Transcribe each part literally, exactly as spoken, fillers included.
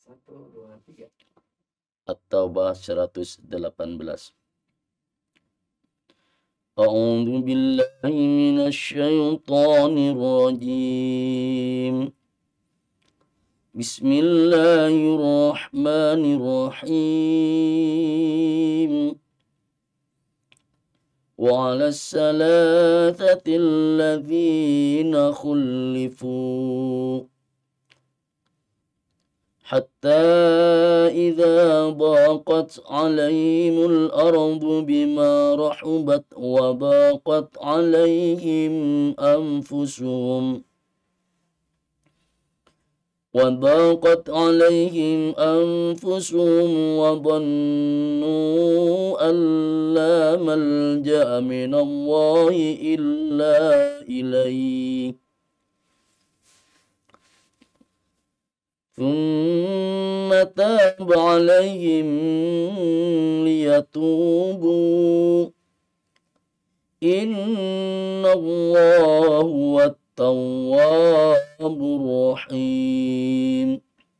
At-Taubah seratus delapan belas. A'udzu billahi minasy syaithanir rajim. Bismillahirrahmanirrahim. Wa 'alas salasatil ladzina khulifu hatta idza daqat 'alaihimul ardu bima rahubat wa daqat 'alaihim anfusuhum wa daqat 'alaihim anfusuhum wa dhannu an la malja'a minallahi illa ilaihi thumma taba 'alaihim liyatubu innallaha huwat tawwabur rahim.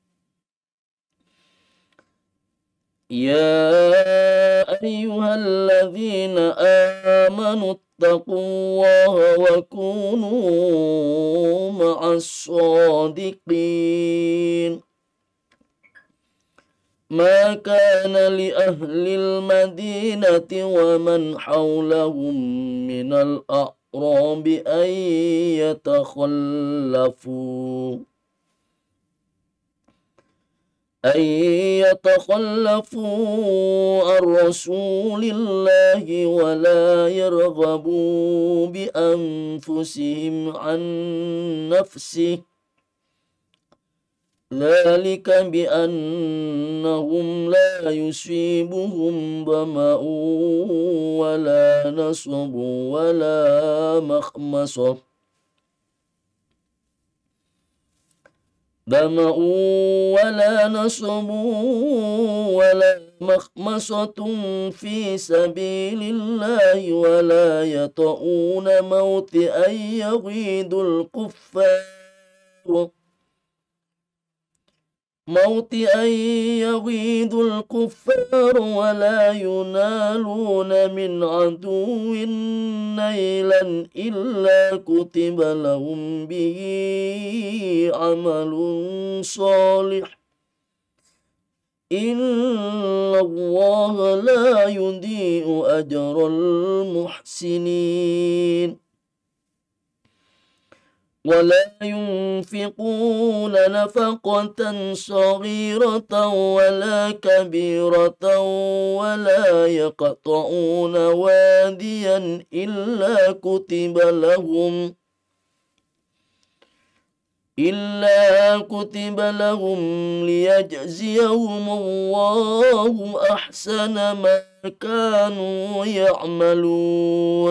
Ya ayyuhalladzina amanu ittaqullaha wa kunu ma'as shadiqin. Ma kana li ahlil madinati wa man hawlahum minal a'rabi an yatakhallafu أن يتخلفوا عن رسول الله ولا يرغبوا بأنفسهم عن نفسه ذلك بأنهم لا يصيبهم ظمأ ولا نصب ولا مخمصة ظمأ ولا نصب ولا مخمصة في سبيل الله ولا يطؤون موطئا يغيظ الكفار موطئا يغيظ الكفار ولا ينالون من عدو نيلا إلا كتب لهم به عمل صالح إن الله لا يضيع أجر المحسنين. ولا ينفقون نفقة صغيرة ولا كبيرة ولا يقطعون واديا إلا كتب لهم إلا كتب لهم ليجزيهم الله أحسن ما كانوا يعملون.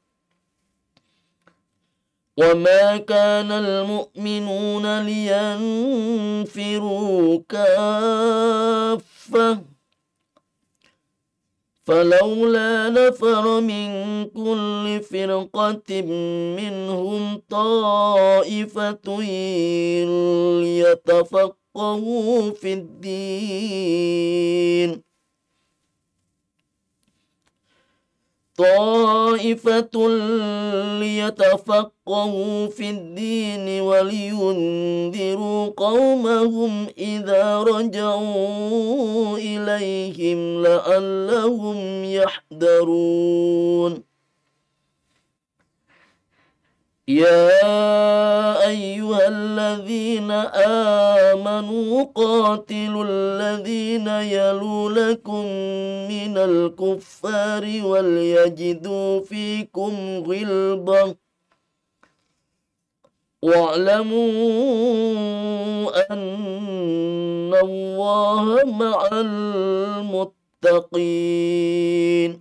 وما كان المؤمنون لينفروا كافة فلولا نفر من كل فرقة منهم طائفة ليتفقهوا في الدين طائفة ليتفقهوا في الدين ولينذروا قومهم إذا رجعوا إليهم لعلهم يحذرون. يا أيها الذين آمنوا قاتلوا الذين يلونكم من الكفار وليجدوا فيكم غلظة واعلموا أن الله مع المتقين.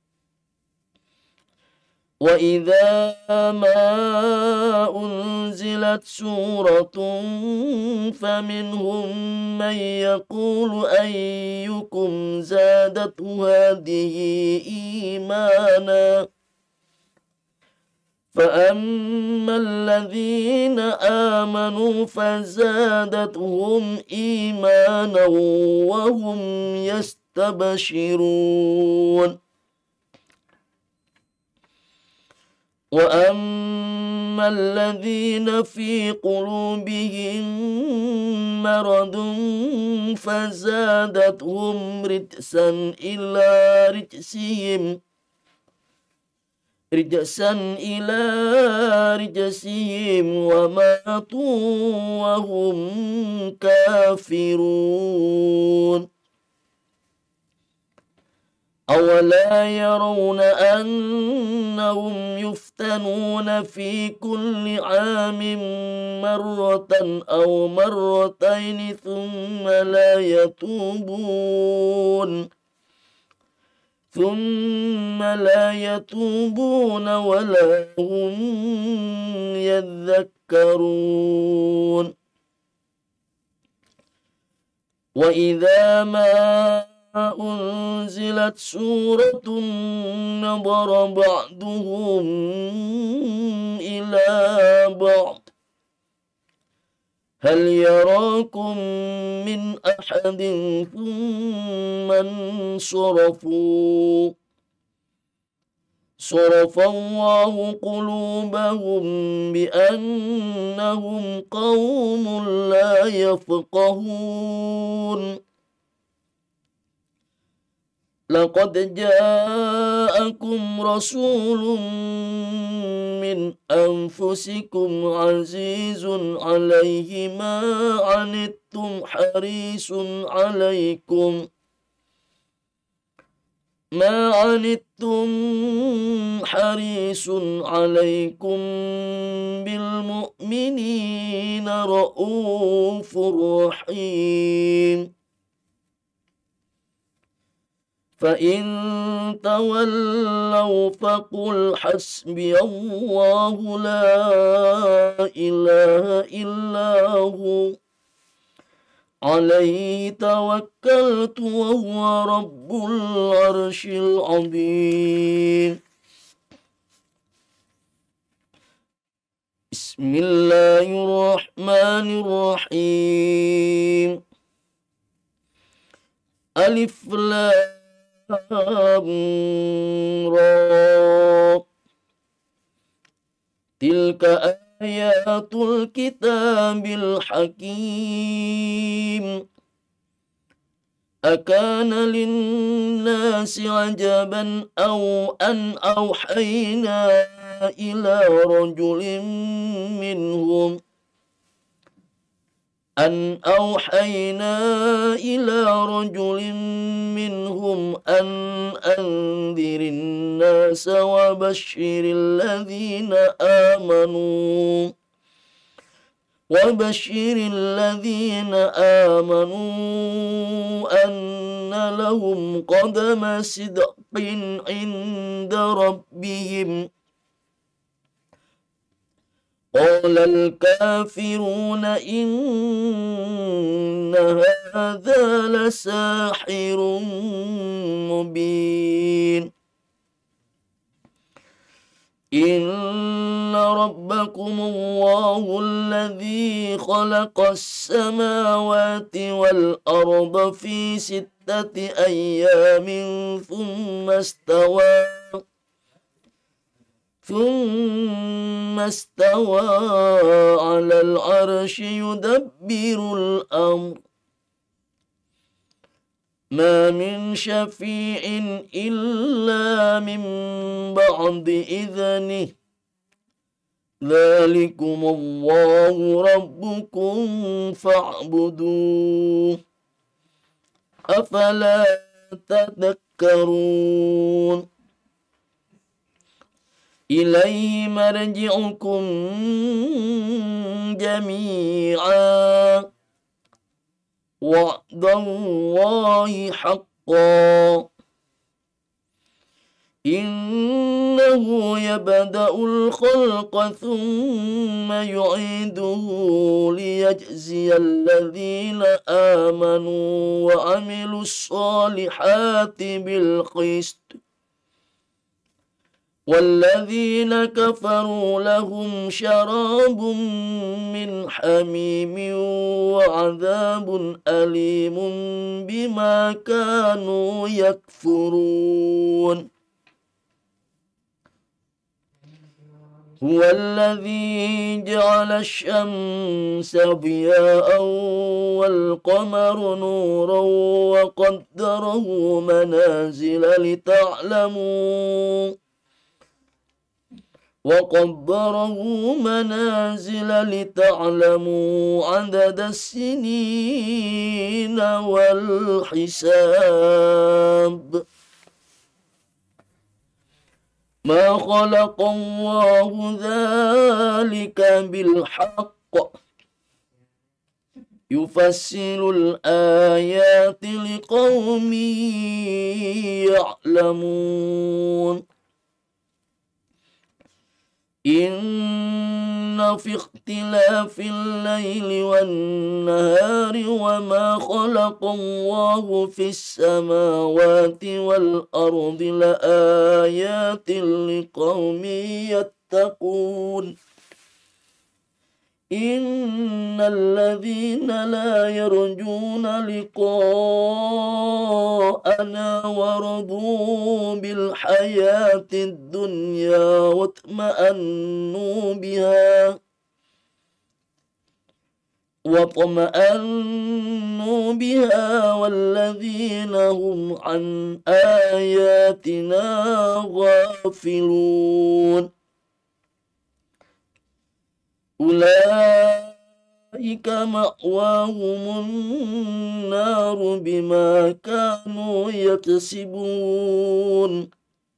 وإذا ما أنزلت سورة فمنهم من يقول أيكم زادته هذه إيمانا فأما الذين آمنوا فزادتهم إيمانا وهم يستبشرون وأما الذين في قلوبهم مرض فزادتهم رجسا إلى رجسهم رجسا إلى رجسهم وماتوا وهم كافرون أولا يرون أنهم يفتنون في كل عام مرة أو مرتين ثم لا يتوبون ثم لا يتوبون ولا هم يذكرون وإذا ما أنزلت سورة نظر بعضهم إلى بعض هل يراكم من أحد ثم انصرفوا صرف الله قلوبهم بأنهم قوم لا يفقهون لقد جاءكم رسول من أنفسكم عزيز عليه ما عنتم حريص عليكم ما عنتم حريص عليكم بالمؤمنين رؤوف رحيم فإن تولوا فقل حسبي الله لا إله إلا هو عليه توكلت وهو رب العرش العظيم بسم الله الرحمن الرحيم ألف لام را تلك آيات الكتاب الحكيم أكان للناس عجبا أو أن أوحينا إلى رجل منهم أن أوحينا إلى رجل منهم أن أنذر الناس وبشر الذين آمنوا وبشر الذين آمنوا أن لهم قدم صدق عند ربهم قال الكافرون إن هذا لساحر مبين إن ربكم الله الذي خلق السماوات والأرض في ستة أيام ثم استوى ثم استوى على العرش يدبر الأمر ما من شفيع إلا من بعد إذنه ذلكم الله ربكم فاعبدوه أفلا تذكرون إليه مرجعكم جميعا وعد الله حقا إنه يبدأ الخلق ثم يعيده ليجزي الذين آمنوا وعملوا الصالحات بالقسط والذين كفروا لهم شراب من حميم وعذاب أليم بما كانوا يكفرون هو الذي جعل الشمس ضياء والقمر نورا وقدره منازل لتعلموا وقدره منازل لتعلموا عدد السنين والحساب ما خلق الله ذلك بالحق يفصل الآيات لقوم يعلمون إن في اختلاف الليل والنهار وما خلق الله في السماوات والأرض لآيات لقوم يتقون إن الذين لا يرجون لقاءنا ورضوا بالحياة الدنيا واطمأنوا بها واطمأنوا بها والذين هم عن آياتنا غافلون أولئك مأواهم النار بما كانوا يكسبون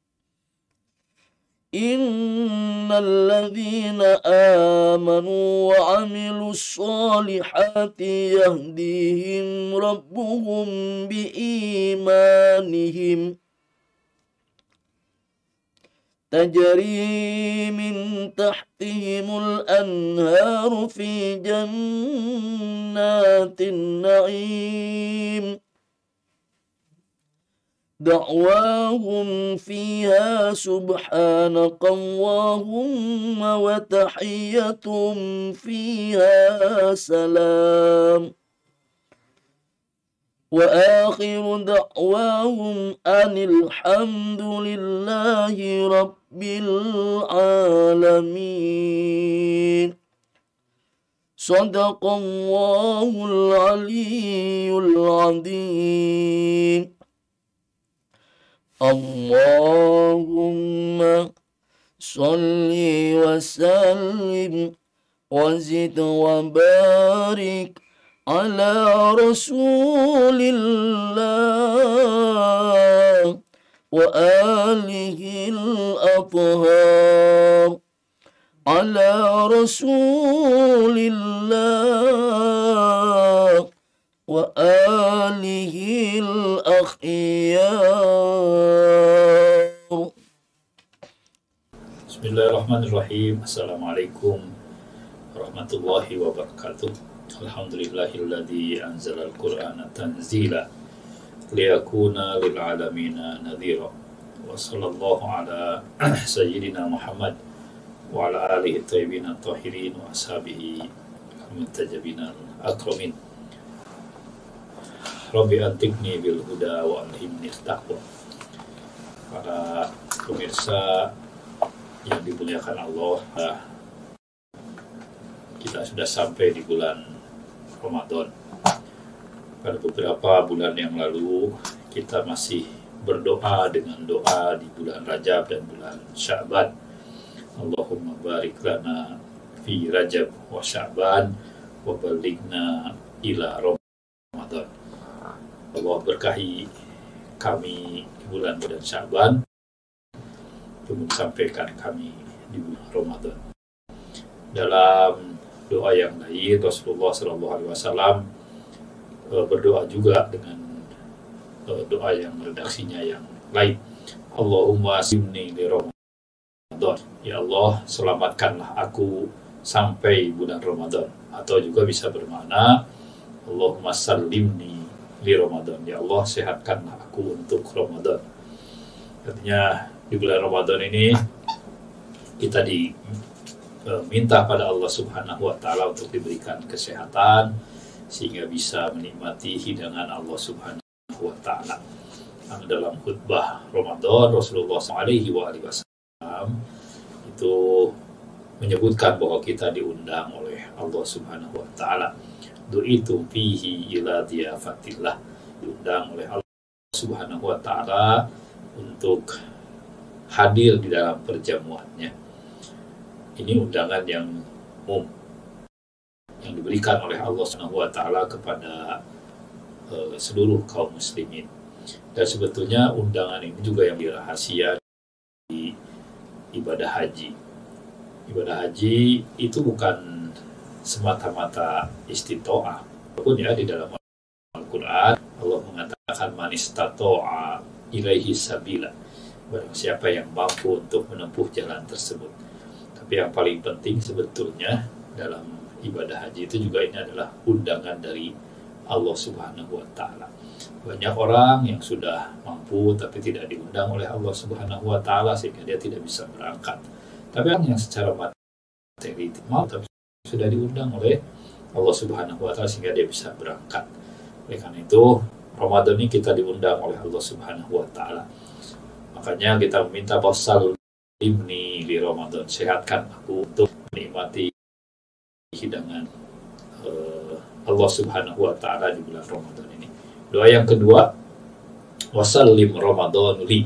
إن الذين آمنوا وعملوا الصالحات يهديهم ربهم بإيمانهم تجري من تحتهم الأنهار في جنات النعيم دعواهم فيها سبحانك اللهم وتحيتهم فيها سلام وآخر دعواهم أن الحمد لله رب العالمين صدق الله العلي العظيم اللهم صل وسلم وزد وبارك على رسول الله وآله الأطهار على رسول الله وآله الأخيار. Bismillahirrahmanirrahim. Assalamualaikum warahmatullahi wabarakatuh. Alhamdulillahilladzi anzalal Qur'ana tanzila liyakuna lil alamina nadhira. Wa sallallahu ala sayyidina Muhammad wa ala alihi thayyibin tahirin wa ashabihi al-muntajabin al-akramin. Rabbi antiqni bil huda wa alhimni taqwa. Para pemirsa yang dimuliakan Allah, kita sudah sampai di bulan Ramadan. Pada beberapa bulan yang lalu kita masih berdoa dengan doa di bulan Rajab dan bulan Sya'ban. Allahumma barik lana fi Rajab wa Sya'ban wa balighna ila Ramadan. Allah berkahi kami di bulan bulan Sya'ban, kemudian sampaikan kami di bulan Ramadan. Dalam doa yang lain Rasulullah shallallahu alaihi wasallam berdoa juga dengan doa yang redaksinya yang lain. Allahumma simni li Ramadan. Ya Allah, selamatkanlah aku sampai bulan Ramadan. Atau juga bisa bermakna Allahumma salimni li Ramadan. Ya Allah, sehatkanlah aku untuk Ramadan. Artinya di bulan Ramadan ini kita diminta pada Allah Subhanahu wa Ta'ala untuk diberikan kesehatan sehingga bisa menikmati hidangan Allah Subhanahu wa Ta'ala. Dalam khutbah Ramadan, Rasulullah shallallahu alaihi wasallam itu menyebutkan bahwa kita diundang oleh Allah Subhanahu wa Ta'ala. Du'itu fihi ila diafatillah, diundang oleh Allah Subhanahu wa Ta'ala untuk hadir di dalam perjamuannya. Ini undangan yang umum yang diberikan oleh Allah Subhanahu wa Ta'ala kepada uh, seluruh kaum muslimin. Dan sebetulnya undangan ini juga yang dirahasia di ibadah haji. Ibadah haji itu bukan semata-mata istitoah. Walaupun ya di dalam Al-Quran Allah mengatakan man istato'a ilaihi sabila, barang siapa yang mampu untuk menempuh jalan tersebut. Tapi yang paling penting sebetulnya dalam ibadah haji itu juga ini adalah undangan dari Allah Subhanahu wa Ta'ala. Banyak orang yang sudah mampu tapi tidak diundang oleh Allah Subhanahu wa Ta'ala sehingga dia tidak bisa berangkat. Tapi orang yang secara materi mau tapi sudah diundang oleh Allah Subhanahu wa Ta'ala sehingga dia bisa berangkat. Oleh karena itu Ramadan ini kita diundang oleh Allah Subhanahu wa Ta'ala. Makanya kita meminta basal limni di Ramadan, sehatkan aku untuk menikmati hidangan uh, Allah Subhanahu wa Ta'ala di bulan Ramadan ini. Doa yang kedua, wasallim Ramadan li,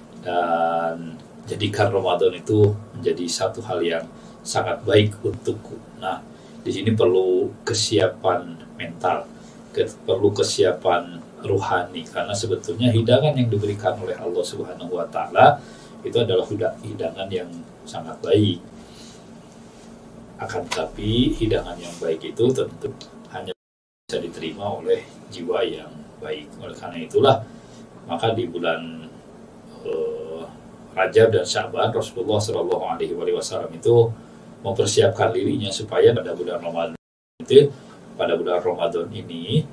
dan jadikan Ramadan itu menjadi satu hal yang sangat baik untukku. Nah, di sini perlu kesiapan mental, ke, perlu kesiapan ruhani, karena sebetulnya hidangan yang diberikan oleh Allah Subhanahu wa Ta'ala itu adalah hidangan yang sangat baik. Akan tetapi hidangan yang baik itu tentu hanya bisa diterima oleh jiwa yang baik. Oleh karena itulah maka di bulan uh, Rajab dan Sya'ban Rasulullah shallallahu alaihi wasallam itu mempersiapkan dirinya supaya pada bulan Ramadan itu pada bulan Ramadan ini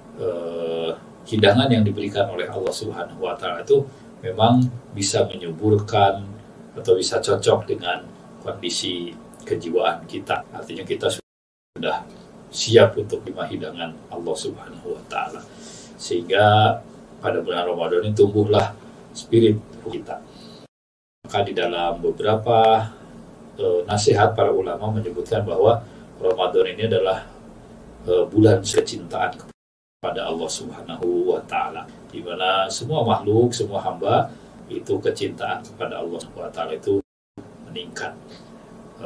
uh, hidangan yang diberikan oleh Allah Subhanahu wa Ta'ala itu memang bisa menyuburkan atau bisa cocok dengan kondisi kejiwaan kita. Artinya kita sudah siap untuk terima hidangan Allah Subhanahu wa Ta'ala. Sehingga pada bulan Ramadan ini tumbuhlah spirit kita. Maka di dalam beberapa e, nasihat para ulama menyebutkan bahwa Ramadan ini adalah e, bulan kecintaan kepada Allah Subhanahu wa Ta'ala, di mana semua makhluk, semua hamba itu kecintaan kepada Allah Subhanahu wa Ta'ala itu meningkat. E,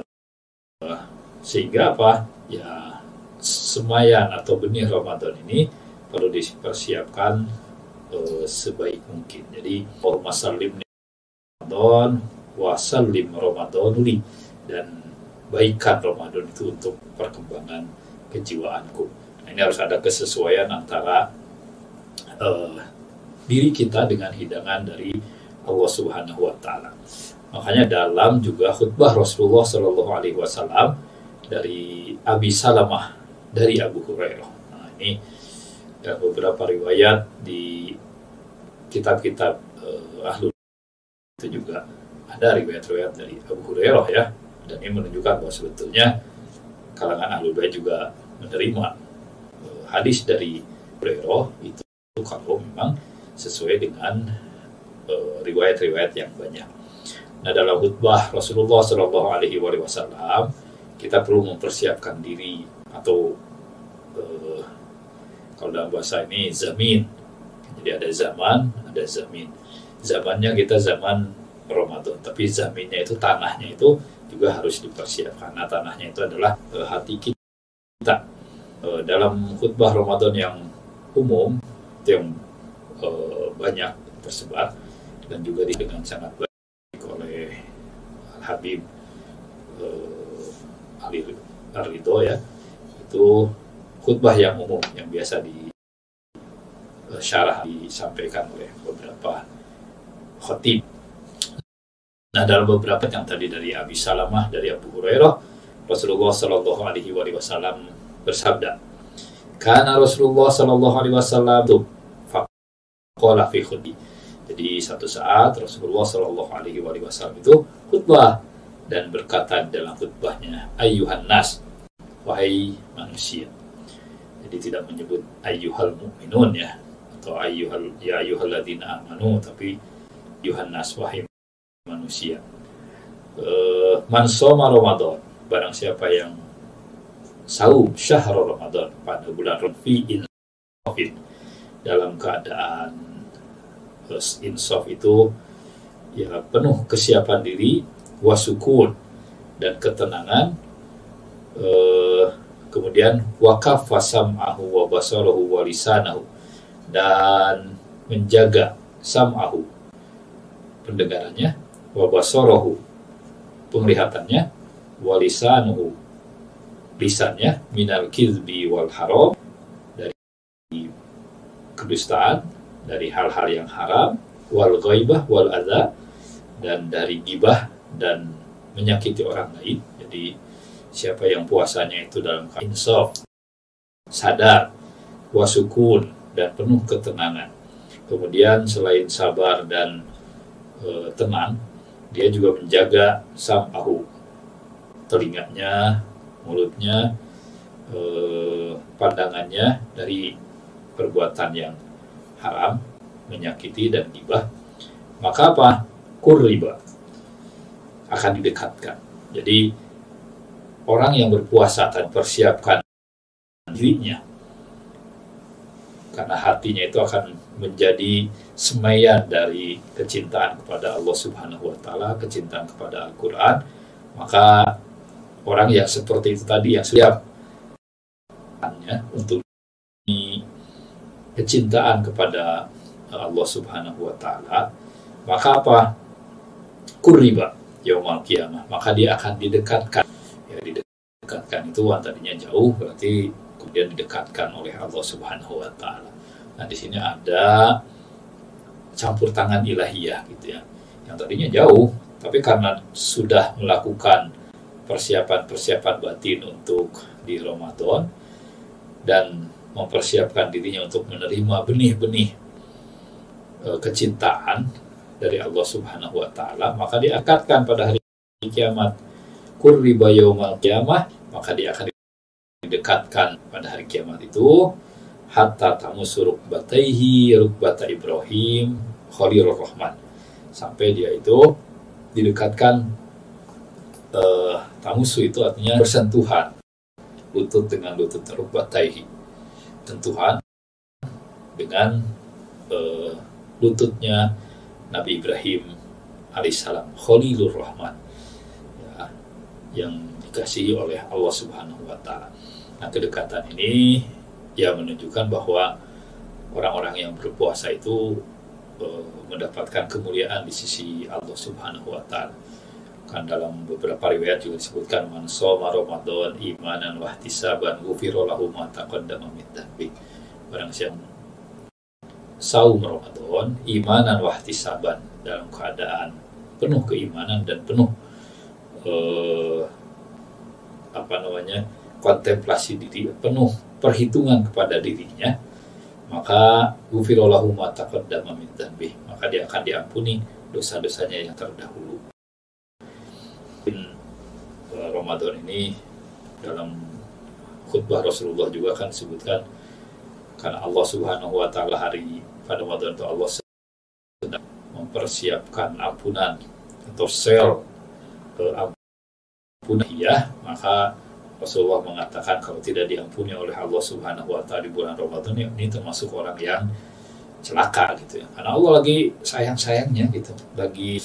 sehingga apa? Ya, semayan atau benih Ramadan ini perlu dipersiapkan uh, sebaik mungkin. Jadi, masallim Ramadan, wasallim Ramadan li, dan baikkan Ramadan itu untuk perkembangan kejiwaanku. Nah, ini harus ada kesesuaian antara uh, diri kita dengan hidangan dari Allah Subhanahu wa Ta'ala. Makanya dalam juga khutbah Rasulullah shallallahu alaihi wasallam dari Abi Salamah dari Abu Hurairah. Nah, ini dan beberapa riwayat di kitab-kitab uh, Ahlul itu juga ada riwayat-riwayat dari Abu Hurairah ya, dan ini menunjukkan bahwa sebetulnya kalangan Ahlul Bait juga menerima uh, hadis dari Hurairah itu kalau memang sesuai dengan uh, riwayat-riwayat yang banyak. Nah, dalam khutbah Rasulullah shallallahu alaihi wasallam kita perlu mempersiapkan diri atau uh, kalau dalam bahasa ini zamin. Jadi ada zaman, ada zamin. Zamannya kita zaman Ramadan, tapi zaminnya itu tanahnya itu juga harus dipersiapkan. Nah, tanahnya itu adalah uh, hati kita. Uh, dalam khutbah Ramadan yang umum yang uh, banyak tersebar dan juga dengan sangat baik oleh Habib uh, Ali Ridho ya, itu khutbah yang umum yang biasa di uh, syarah disampaikan oleh beberapa khatib. Nah, dalam beberapa yang tadi dari Abi Salamah dari Abu Hurairah, Rasulullah Shallallahu Alaihi Wasallam bersabda, "Karena Rasulullah Shallallahu Alaihi Wasallam itu faqala fi khutbi." Jadi satu saat Rasulullah Shallallahu Alaihi Wasallam itu khutbah dan berkata dalam khutbahnya, ayyuhan nas, wahai manusia. Jadi tidak menyebut ayyuhal mu'minun ya, atau ayyuhal ya ayyuhalladzina amanu, tapi ayyuhan nas, wahai manusia. Uh, man shoma Ramadan, barang siapa yang saum syahr Ramadan pada bulan Rabiul Awal dalam keadaan insaf itu ya penuh kesiapan diri, wasukun dan ketenangan, eh, kemudian wakaf sam'ahu wa basarahu wa lisanahu, dan menjaga sam'ahu pendengarannya, wa basarahu penglihatannya, wa lisanuhu lisannya, minal kizbi wal haram, dari kedustaan, dari hal-hal yang haram, wal ghaibah wal adza, dan dari gibah dan menyakiti orang lain. Jadi siapa yang puasanya itu dalam insaf, sadar, wasukun dan penuh ketenangan, kemudian selain sabar dan e, tenang, dia juga menjaga sam'ahu, telinganya, mulutnya, e, pandangannya dari perbuatan yang haram, menyakiti dan gibah, maka apa? Qurriba, akan didekatkan. Jadi orang yang berpuasa dan persiapkan dirinya, karena hatinya itu akan menjadi semaian dari kecintaan kepada Allah Subhanahu wa Ta'ala, kecintaan kepada Al-Quran, maka orang yang seperti itu tadi yang siap untuk kecintaan kepada Allah Subhanahu wa Ta'ala, maka apa? Qurriba yaumal qiyamah, maka dia akan didekatkan. Ya, didekatkan itu tadinya jauh, berarti kemudian didekatkan oleh Allah Subhanahu wa Ta'ala. Nah, di sini ada campur tangan ilahiyah gitu ya. Yang tadinya jauh, tapi karena sudah melakukan persiapan-persiapan batin untuk di Ramadan dan mempersiapkan dirinya untuk menerima benih-benih e, kecintaan dari Allah Subhanahu wa Ta'ala, maka dia akadkan pada hari kiamat. Qurriba yaumal qiyamah, maka dia akan didekatkan pada hari kiamat itu, hatta tamusu rukbataihi rukbata Ibrahim Khalilur Rahman, sampai dia itu didekatkan. e, tamusu itu artinya bersentuhan, lutut dengan lutut, rukbataihi, sentuhan dengan uh, lututnya Nabi Ibrahim alaihissalam, Khalilur Rahman, ya, yang dikasihi oleh Allah Subhanahu wa Ta'ala. Nah, kedekatan ini ya menunjukkan bahwa orang-orang yang berpuasa itu uh, mendapatkan kemuliaan di sisi Allah Subhanahu wa Ta'ala. Kan dalam beberapa riwayat juga disebutkan, man shoma Ramadan imanan wa ihtisaban ghufira lahu ma taqaddama min dzambi. Barang siapa saum Ramadan imanan wa ihtisaban, dalam keadaan penuh keimanan dan penuh eh, apa namanya kontemplasi diri, penuh perhitungan kepada dirinya, maka ghufira lahu ma taqaddama min dzambi, maka dia akan diampuni dosa-dosanya yang terdahulu. Ramadan ini dalam khutbah Rasulullah juga kan disebutkan, karena Allah Subhanahu wa Ta'ala hari pada Ramadan itu Allah sedang mempersiapkan ampunan atau sel ampunan ya, maka Rasulullah mengatakan kalau tidak diampuni oleh Allah Subhanahu wa Ta'ala di bulan Ramadan, ini termasuk orang yang celaka gitu ya, karena Allah lagi sayang-sayangnya gitu, lagi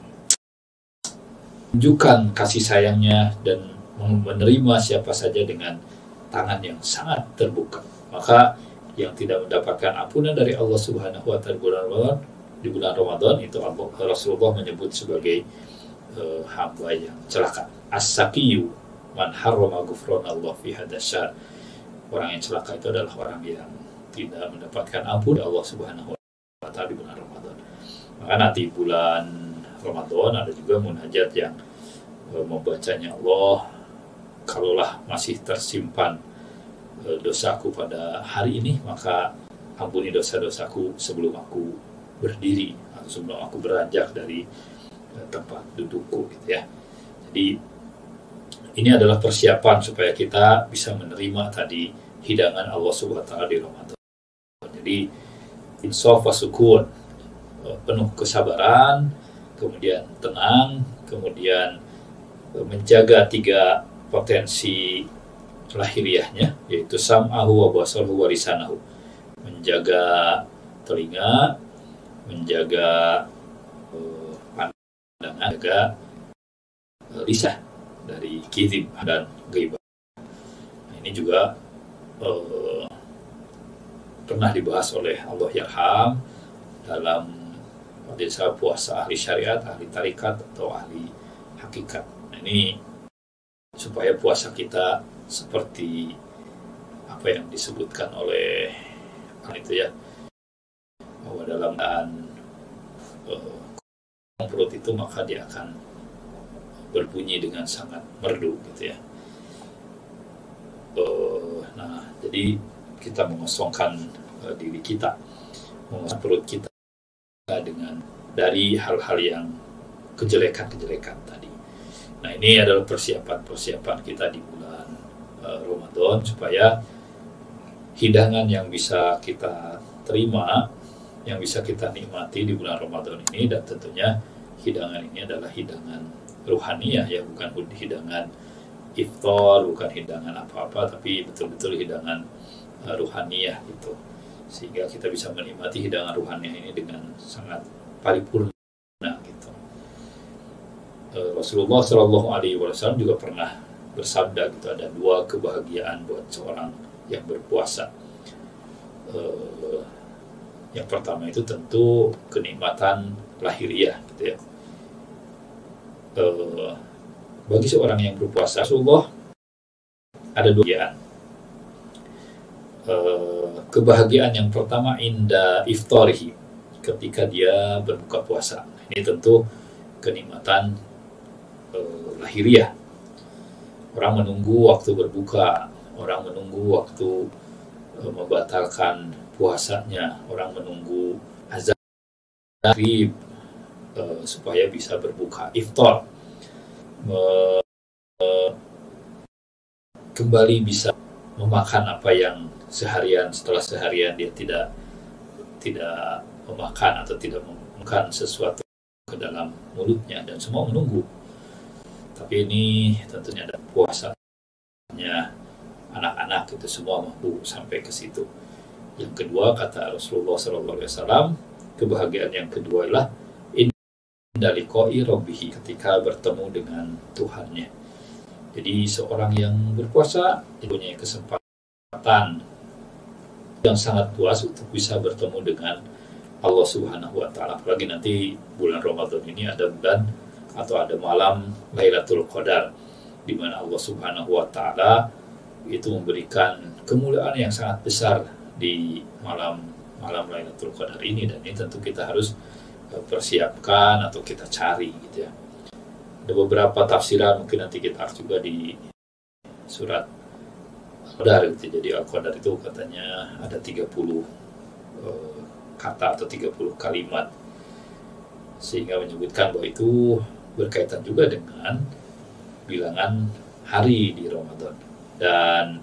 menunjukkan kasih sayangnya dan menerima siapa saja dengan tangan yang sangat terbuka. Maka yang tidak mendapatkan ampunan dari Allah Subhanahu wa Ta'ala di bulan Ramadan, di bulan Ramadan itu Allah, Rasulullah menyebut sebagai uh, hamba yang celaka. As-saqiyu man harrama ghufranallah fi hadasyar. Orang yang celaka itu adalah orang yang tidak mendapatkan ampun dari Allah Subhanahu wa Ta'ala di bulan Ramadan. Maka nanti bulan Ramadan ada juga munajat yang e, membacanya Allah, kalaulah masih tersimpan e, dosaku pada hari ini, maka ampuni dosa-dosaku sebelum aku berdiri atau sebelum aku beranjak dari e, tempat dudukku gitu ya. Jadi ini adalah persiapan supaya kita bisa menerima tadi hidangan Allah Subhanahu wa taala di Ramadan. Jadi insaf wa sukun, penuh kesabaran, kemudian tenang, kemudian menjaga tiga potensi lahiriahnya, yaitu sam'ahu wa basaruhu wa lisanahu. Menjaga telinga, menjaga uh, pandangan, menjaga uh, lisan dari kizib dan ghaibah. Nah, ini juga uh, pernah dibahas oleh Allah Yarham dalam desa puasa ahli syariat, ahli tarikat, atau ahli hakikat. Nah, ini supaya puasa kita seperti apa yang disebutkan oleh itu ya, bahwa dalam keadaan uh, perut itu maka dia akan berbunyi dengan sangat merdu gitu ya. Uh, nah, jadi kita mengosongkan uh, diri kita, mengosongkan perut kita dengan dari hal-hal yang kejelekan-kejelekan tadi. Nah, ini adalah persiapan-persiapan kita di bulan uh, Ramadan supaya hidangan yang bisa kita terima, yang bisa kita nikmati di bulan Ramadan ini, dan tentunya hidangan ini adalah hidangan ruhaniyah ya, bukan hidangan iftar, bukan hidangan apa-apa, tapi betul-betul hidangan uh, ruhaniyah gitu, sehingga kita bisa menikmati hidangan ruhaniyah ini dengan sangat paripurna gitu. uh, Rasulullah Shallallahu Alaihi Wasallam juga pernah bersabda gitu, ada dua kebahagiaan buat seorang yang berpuasa. uh, yang pertama itu tentu kenikmatan lahiriah gitu ya. Uh, bagi seorang yang berpuasa, Rasulullah ada dua kebahagiaan. Uh, kebahagiaan yang pertama inda iftarihi, ketika dia berbuka puasa. Ini tentu kenikmatan uh, lahiriah. Orang menunggu waktu berbuka, orang menunggu waktu uh, membatalkan puasanya, orang menunggu azan maghrib Uh, supaya bisa berbuka iftar, uh, uh, kembali bisa memakan apa yang seharian setelah seharian dia tidak tidak memakan atau tidak memakan sesuatu ke dalam mulutnya, dan semua menunggu. Tapi ini tentunya ada puasanya anak-anak, itu semua mampu sampai ke situ. Yang kedua, kata Rasulullah shallallahu alaihi wasallam, kebahagiaan yang kedua adalah dari koi robihi, ketika bertemu dengan Tuhannya. Jadi seorang yang berpuasa punya kesempatan yang sangat luas untuk bisa bertemu dengan Allah Subhanahu wa taala. Apalagi nanti bulan Ramadan ini ada bulan atau ada malam Lailatul Qadar, di mana Allah Subhanahu wa taala itu memberikan kemuliaan yang sangat besar di malam malam Lailatul Qadar ini, dan ini tentu kita harus persiapkan atau kita cari gitu ya. Ada beberapa tafsiran, mungkin nanti kita harus juga di surat Al-Qadar gitu. Jadi Al-Qadar itu katanya ada tiga puluh uh, kata atau tiga puluh kalimat, sehingga menyebutkan bahwa itu berkaitan juga dengan bilangan hari di Ramadan. Dan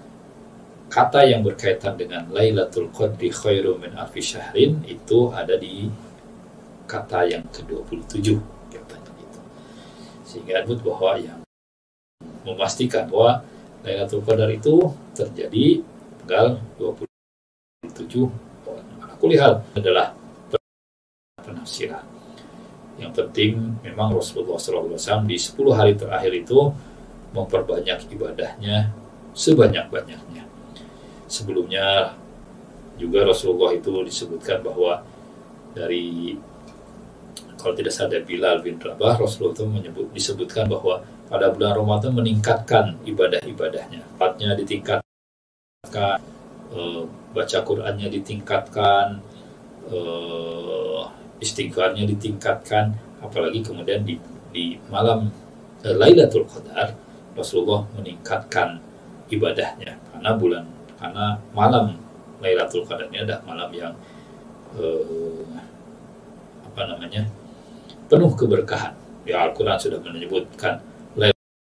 kata yang berkaitan dengan Lailatul Qadri khairum min alfi syahrin itu ada di kata yang ke dua puluh tujuh katanya gitu. Sehingga disebut bahwa yang memastikan bahwa Lailatul Qadar itu terjadi tanggal dua puluh tujuh. Kulihal adalah penafsiran. Yang penting memang Rasulullah shallallahu alaihi wasallam di sepuluh hari terakhir itu memperbanyak ibadahnya sebanyak-banyaknya. Sebelumnya juga Rasulullah itu disebutkan bahwa dari, kalau tidak salah Bilal bin Rabah, Rasulullah itu menyebut, disebutkan bahwa pada bulan Ramadan meningkatkan ibadah-ibadahnya. Tempatnya ditingkatkan, e, baca Qur'annya ditingkatkan, e, istighfarnya ditingkatkan, apalagi kemudian di, di malam e, Lailatul Qadar, Rasulullah meningkatkan ibadahnya. Karena bulan, karena malam Lailatul Qadar ini adalah malam yang e, apa namanya, penuh keberkahan. Ya, Al-Quran sudah menyebutkan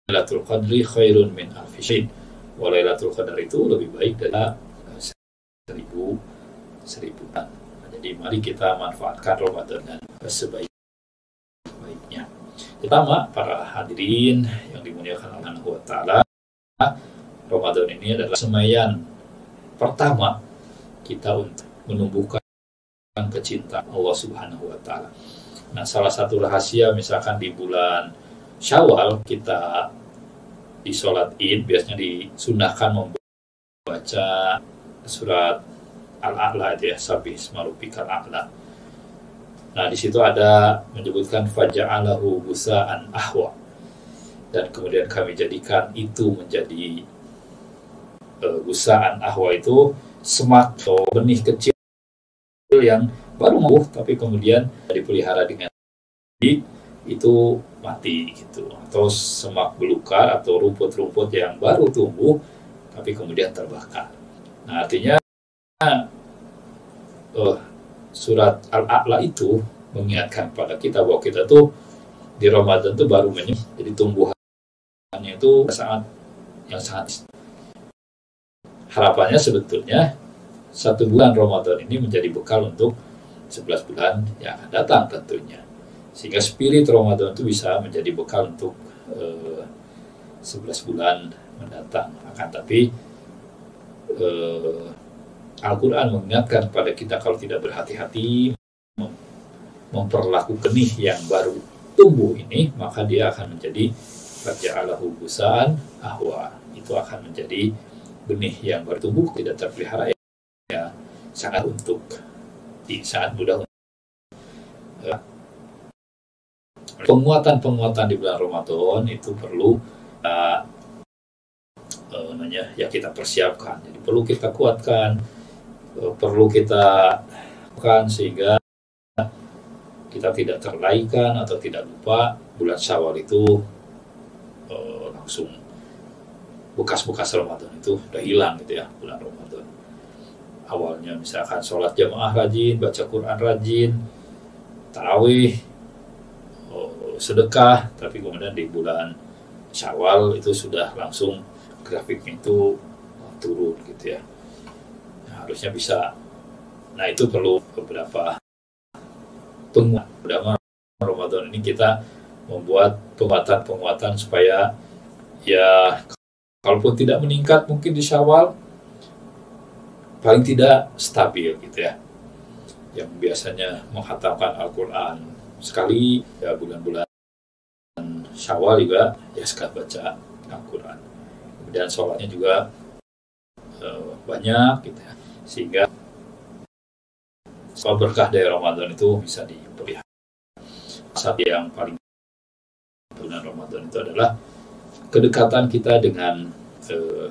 Lailatul Qadri khairun min alfi syahr. Wa Lailatul Qadar itu lebih baik dari seribu seribu bulan. Jadi mari kita manfaatkan Ramadan dan sebaik-baiknya. Pertama, para hadirin yang dimuliakan Allah Subhanahu wa taala, Ramadan ini adalah semaian pertama kita untuk menumbuhkan kecintaan Allah Subhanahu wa taala. Nah, salah satu rahasia misalkan di bulan Syawal kita di sholat Id biasanya disunahkan membaca surat Al-A'la itu ya, Sabih isma rabbikal a'la. Nah, di situ ada menyebutkan faja'alahu gusa'an ahwa. Dan kemudian kami jadikan itu menjadi uh, gusa'an ahwa itu semak atau benih kecil yang baru tumbuh tapi kemudian dipelihara dengan baik itu mati gitu, atau semak belukar atau rumput-rumput yang baru tumbuh tapi kemudian terbakar. Nah, artinya uh, surat Al-A'la itu mengingatkan pada kita bahwa kita tuh di Ramadan tuh baru menyem, jadi tumbuhannya itu sangat yang sangat harapannya sebetulnya satu bulan Ramadan ini menjadi bekal untuk sebelas bulan yang akan datang tentunya, sehingga spirit Ramadan itu bisa menjadi bekal untuk uh, sebelas bulan mendatang. Akan tapi uh, Al-Quran mengingatkan pada kita kalau tidak berhati-hati mem memperlakukan benih yang baru tumbuh ini, maka dia akan menjadi faja'alahu gusa'an ahwa. Itu akan menjadi benih yang bertumbuh tidak terpelihara ya, sangat untuk di saat mudah. Penguatan-penguatan di bulan Ramadan itu perlu uh, uh, namanya ya kita persiapkan. Jadi perlu kita kuatkan, uh, perlu kita lakukan sehingga kita tidak terlalaikan atau tidak lupa bulan Syawal itu uh, langsung bekas-bekas Ramadan itu udah hilang gitu ya, bulan Ramadan. Awalnya misalkan sholat jamaah rajin, baca Quran rajin, tarawih, oh, sedekah, tapi kemudian di bulan Syawal itu sudah langsung grafiknya itu turun gitu ya. Nah, harusnya bisa. Nah, itu perlu beberapa penguatan. Pada Ramadan ini kita membuat penguatan-penguatan supaya ya kalaupun tidak meningkat mungkin di Syawal, paling tidak stabil gitu ya. Yang biasanya menghatamkan Al-Quran sekali, ya bulan-bulan Syawal juga ya sekali baca Al-Quran. Kemudian sholatnya juga uh, banyak gitu ya. Sehingga soal berkah dari Ramadan itu bisa dipelihara. Saat yang paling bulan Ramadan itu adalah kedekatan kita dengan uh,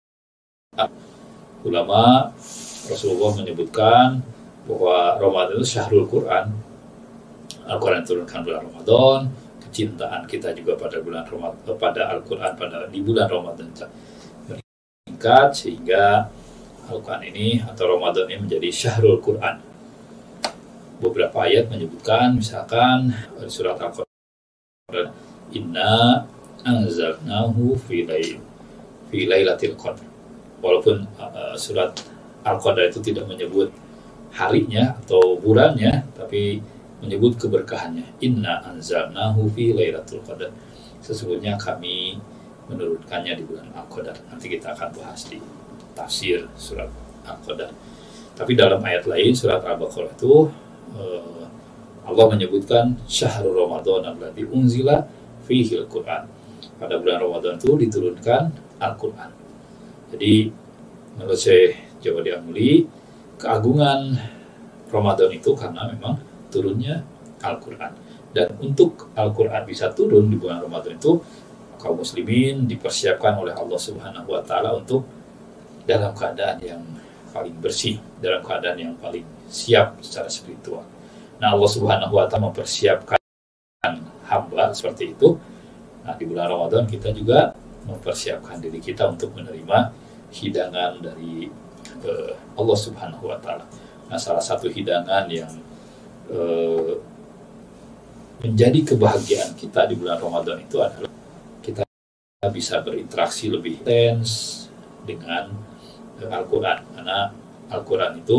ulama. Rasulullah menyebutkan bahwa Ramadan itu syahrul Quran. Al-Quran turunkan bulan Ramadan, kecintaan kita juga pada bulan Ramadan, pada Al-Quran pada di bulan Ramadan meningkat sehingga Al-Quran ini atau Ramadan ini menjadi syahrul Quran. Beberapa ayat menyebutkan misalkan surat Al-Quran, inna anzalnahu fi lail fi lailatul qadr. Walaupun uh, surat Al-Qadar itu tidak menyebut harinya atau bulannya, tapi menyebut keberkahannya. Inna anzalnahu fi lailatul qadar. Sesungguhnya kami menurunkannya di bulan Al-Qadar. Nanti kita akan bahas di tafsir surat Al-Qadar. Tapi dalam ayat lain surat Al-Baqarah itu uh, Allah menyebutkan syahrul Ramadan alladzi unzila fihi al-Qur'an. Pada bulan Ramadan itu diturunkan Al-Qur'an. Jadi menurut saya Jawa Diamuli, keagungan Ramadan itu karena memang turunnya Al-Quran. Dan untuk Al-Quran bisa turun di bulan Ramadan itu, kaum muslimin dipersiapkan oleh Allah Subhanahu wa taala untuk dalam keadaan yang paling bersih, dalam keadaan yang paling siap secara spiritual. Nah, Allah Subhanahu wa taala mempersiapkan hamba seperti itu. Nah, di bulan Ramadan kita juga mempersiapkan diri kita untuk menerima hidangan dari uh, Allah Subhanahu wa taala. Nah, salah satu hidangan yang uh, menjadi kebahagiaan kita di bulan Ramadan itu adalah kita bisa berinteraksi lebih intens dengan Al-Quran, karena Al-Quran itu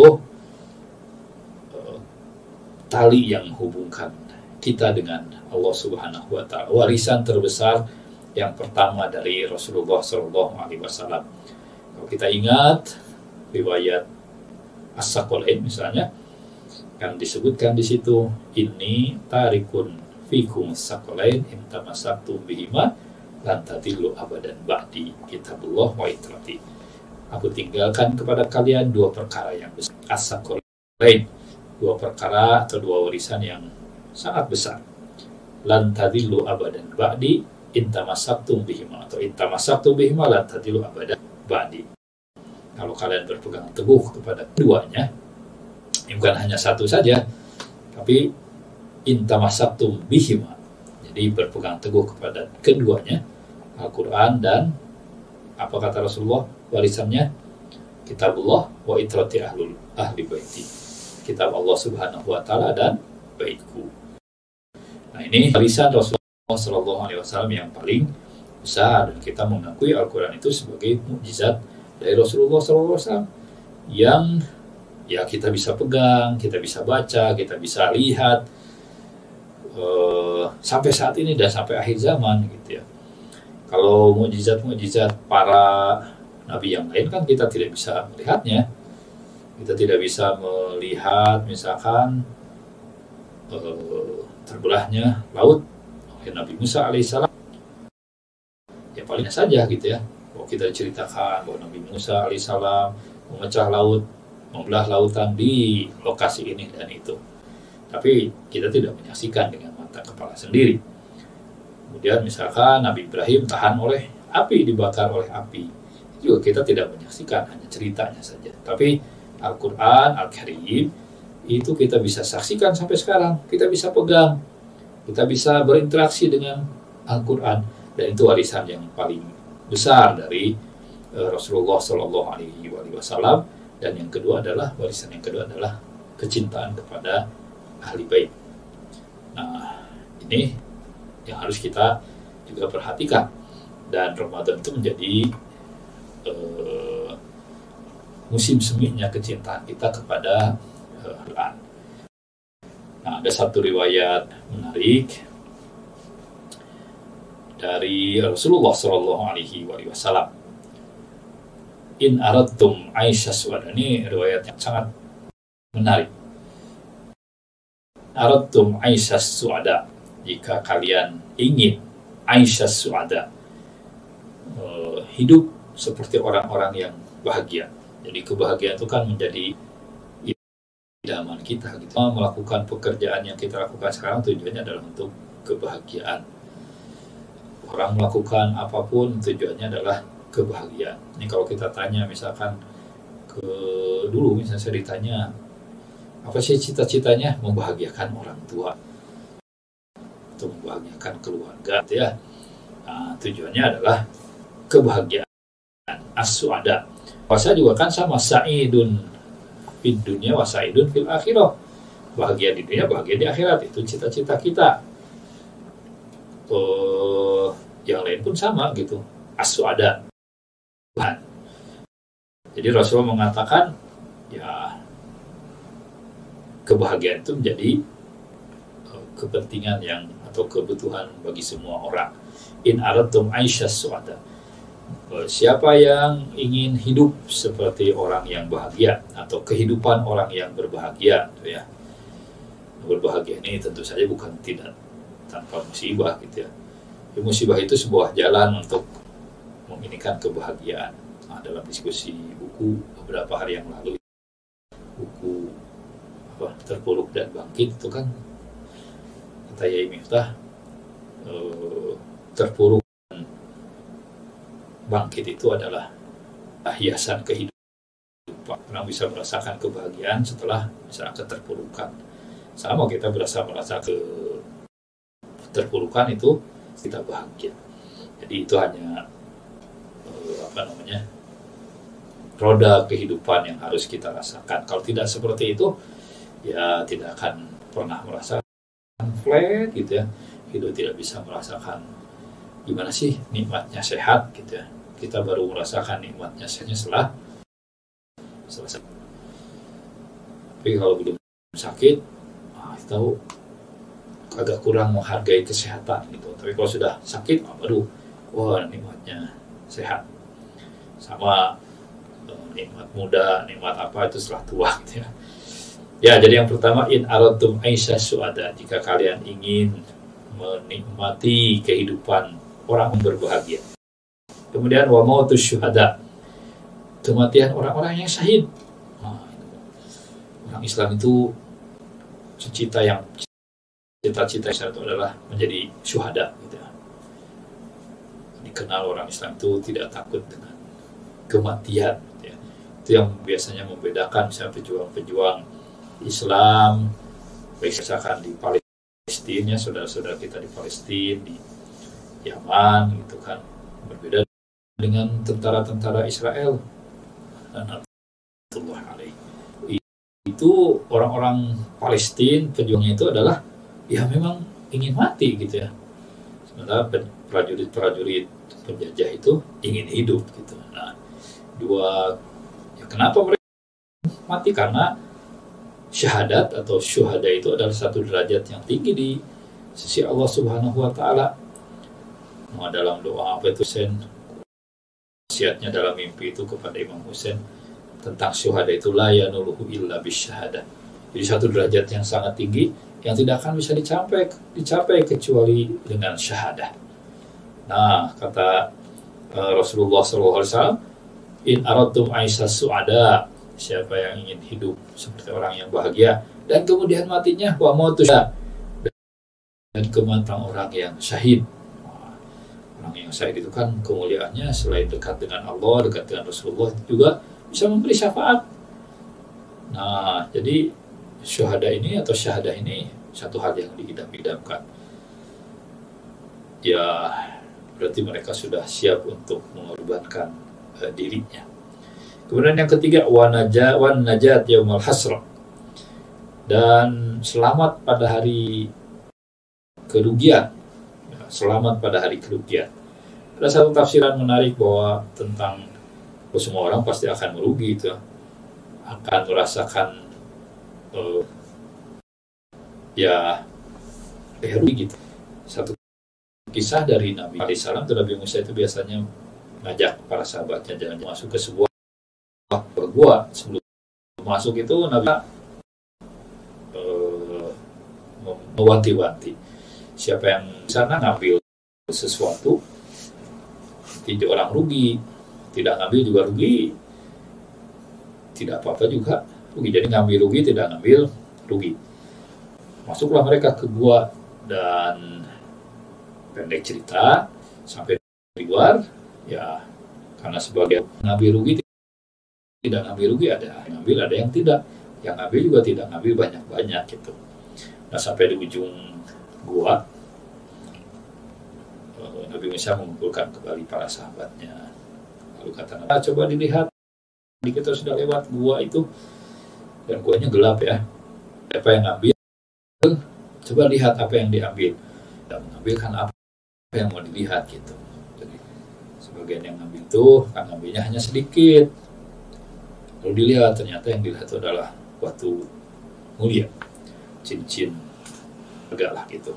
uh, tali yang hubungkan kita dengan Allah Subhanahu wa Ta'ala, warisan terbesar yang pertama dari Rasulullah Shallallahu Alaihi Wasallam. Kalau kita ingat riwayat As-Saqalain misalnya, kan disebutkan di situ, ini tarikun fikum as-saqalain in tamassaktum bihima lan tadillu abadan ba'di kitabullah wa itrati. Aku tinggalkan kepada kalian dua perkara yang besar, as-saqalain, dua perkara atau dua warisan yang sangat besar. Lan tadillu abadan ba'di in tamassaktum bihima, atau in tamassaktum bihima lan tadillu abadan ba'di. Kalau kalian berpegang teguh kepada keduanya, ini bukan hanya satu saja, tapi in tamassaktum bihima, jadi berpegang teguh kepada keduanya, Al-Quran dan apa kata Rasulullah warisannya, kitabullah wa itrati ahlul ahli baiti, kitab Allah Subhanahu wa Ta'ala dan baitku. Nah, ini warisan Rasulullah Shallallahu Alaihi Wasallam yang paling besar, dan kita mengakui Al-Quran itu sebagai mukjizat dari Rasulullah Shallallahu Alaihi Wasallam yang ya kita bisa pegang, kita bisa baca, kita bisa lihat uh, sampai saat ini dan sampai akhir zaman gitu ya. Kalau mukjizat-mukjizat para nabi yang lain kan kita tidak bisa melihatnya, kita tidak bisa melihat misalkan uh, terbelahnya laut oleh Nabi Musa alaihissalam, ya paling saja gitu ya. Kalau kita ceritakan bahwa Nabi Musa alaihissalam memecah laut, membelah lautan di lokasi ini dan itu, tapi kita tidak menyaksikan dengan mata kepala sendiri. Kemudian misalkan Nabi Ibrahim tahan oleh api, dibakar oleh api, juga kita tidak menyaksikan, hanya ceritanya saja. Tapi Al-Quran, Al-Karim itu kita bisa saksikan sampai sekarang, kita bisa pegang, kita bisa berinteraksi dengan Al-Quran, dan itu warisan yang paling besar dari uh, Rasulullah Shallallahu Alaihi Wasallam. Dan yang kedua adalah, warisan yang kedua adalah kecintaan kepada ahli bait. Nah, ini yang harus kita juga perhatikan. Dan Ramadan itu menjadi uh, musim seminya kecintaan kita kepada uh, Quran. Nah, ada satu riwayat menarik dari Rasulullah Shallallahu Alaihi Wasallam. In aradtum Aisyah suada, ini riwayat yang sangat menarik. Aradtum Aisyah suada, jika kalian ingin Aisyah suada, uh, hidup seperti orang-orang yang bahagia. Jadi kebahagiaan itu kan menjadi idaman kita gitu. Melakukan pekerjaan yang kita lakukan sekarang tujuannya adalah untuk kebahagiaan. Orang melakukan apapun tujuannya adalah kebahagiaan. Ini kalau kita tanya misalkan ke dulu, misalnya saya ditanya apa sih cita-citanya, membahagiakan orang tua atau membahagiakan keluarga gitu ya. Nah, tujuannya adalah kebahagiaan, as-su'ada. Puasa juga kan sama, sa'idun fid dunya wa sa'idun fil akhirah. Bahagia di dunia, bahagia di akhirat, itu cita-cita kita. Uh, yang lain pun sama gitu, as-su'ada. Jadi Rasulullah mengatakan ya kebahagiaan itu menjadi uh, kepentingan yang atau kebutuhan bagi semua orang. In aradtum Aisyah su'ada, uh, siapa yang ingin hidup seperti orang yang bahagia atau kehidupan orang yang berbahagia gitu ya. Berbahagia ini tentu saja bukan tidak tanpa musibah gitu ya. Musibah itu sebuah jalan untuk meminikan kebahagiaan. Nah, dalam diskusi buku beberapa hari yang lalu, buku apa, Terpuruk dan Bangkit itu kan kata Yai Miftah, eh, terpuruk dan bangkit itu adalah hiasan kehidupan. Orang bisa merasakan kebahagiaan setelah misalnya keterpurukan. Sama kita berasa merasa ke terpurukan itu kita bahagia. Jadi itu hanya eh, apa namanya roda kehidupan yang harus kita rasakan. Kalau tidak seperti itu, ya tidak akan pernah merasakan flat gitu ya. Hidup tidak bisa merasakan gimana sih nikmatnya sehat gitu ya. Kita baru merasakan nikmatnya sehatnya setelah selesai. Tapi kalau belum sakit, ah, tahu agak kurang menghargai kesehatan gitu. Tapi kalau sudah sakit, ah, baru wah nikmatnya sehat. Sama eh, nikmat muda, nikmat apa itu setelah tua gitu ya. Ya, jadi yang pertama, in aradtum aisha su'ada, jika kalian ingin menikmati kehidupan orang yang berbahagia. Kemudian wa mautus syuhada, kematian orang-orang yang syahid. Nah, orang Islam itu cita yang cita-cita itu adalah menjadi syuhada gitu ya. Dikenal orang Islam itu tidak takut dengan kematian gitu ya. Itu yang biasanya membedakan misalnya pejuang-pejuang Islam, baik misalkan di Palestina, saudara-saudara kita di Palestina, di Yaman gitu kan, berbeda dengan tentara-tentara Israel. Itu orang-orang Palestina, pejuangnya itu adalah ya memang ingin mati gitu ya. Sementara prajurit-prajurit penjajah itu ingin hidup gitu. Nah, dua ya kenapa mereka mati? Karena syahadat atau syuhada itu adalah satu derajat yang tinggi di sisi Allah Subhanahu wa taala. Nah, dalam doa apa itu Husain, wasiatnya dalam mimpi itu kepada Imam Husain tentang syuhada itu la yanuluhu illa bisyahada. Jadi satu derajat yang sangat tinggi yang tidak akan bisa dicapai dicapai kecuali dengan syahadah. Nah, kata uh, Rasulullah shallallahu alaihi wasallam, in aradtum aisha su'ada, siapa yang ingin hidup seperti orang yang bahagia dan kemudian matinya wa mautus, dan kematian orang yang syahid. Orang yang syahid itu kan kemuliaannya selain dekat dengan Allah, dekat dengan Rasulullah, juga bisa memberi syafaat. Nah, jadi syuhada ini atau syahadah ini satu hal yang diidam-idamkan. Ya, berarti mereka sudah siap untuk mengorbankan uh, dirinya. Kemudian yang ketiga, wan najat wan najat yaumul hasra, dan selamat pada hari kerugian. Selamat pada hari kerugian. Ada satu tafsiran menarik bahwa tentang bahwa semua orang pasti akan merugi itu, akan merasakan uh, ya ya rugi gitu. Satu kisah dari Nabi alaihi salam, Nabi Musa itu biasanya ngajak para sahabatnya jangan masuk ke sebuah gua. Sebelum masuk itu Nabi uh, mewanti-wanti, siapa yang di sana ngambil sesuatu, tidak orang rugi, tidak ngambil juga rugi, tidak apa-apa juga rugi. Jadi ngambil rugi, tidak ngambil rugi. Masuklah mereka ke gua, dan pendek cerita sampai di luar, ya karena sebagai ngambil rugi, tidak ngambil rugi, ada yang ngambil, ada yang tidak. Yang ngambil juga tidak ngambil banyak-banyak gitu. Nah, sampai di ujung gua, Nabi Musa mengumpulkan kembali para sahabatnya. Lalu kata Nabi, coba dilihat, kita sudah lewat gua itu, dan guanya gelap ya. Apa yang ngambil? Coba lihat apa yang diambil. Dan mengambilkan apa yang mau dilihat gitu. Jadi sebagian yang ngambil itu kan ngambilnya hanya sedikit. Lalu dilihat, ternyata yang dilihat itu adalah batu mulia, cincin harga lah gitu.